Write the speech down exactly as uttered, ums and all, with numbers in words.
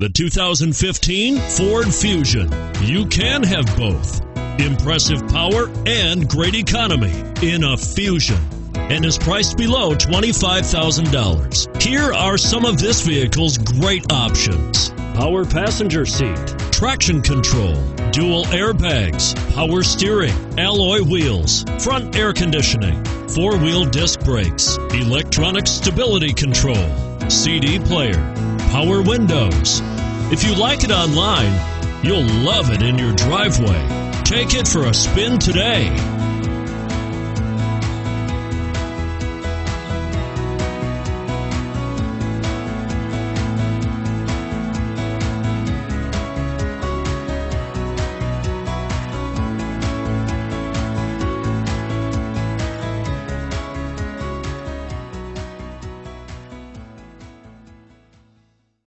The two thousand fifteen Ford Fusion. You can have both. Impressive power and great economy in a Fusion, and is priced below twenty-five thousand dollars. Here are some of this vehicle's great options: power passenger seat, traction control, dual airbags, power steering, alloy wheels, front air conditioning, four-wheel disc brakes, electronic stability control, C D player, power windows. If you like it online, you'll love it in your driveway. Take it for a spin today.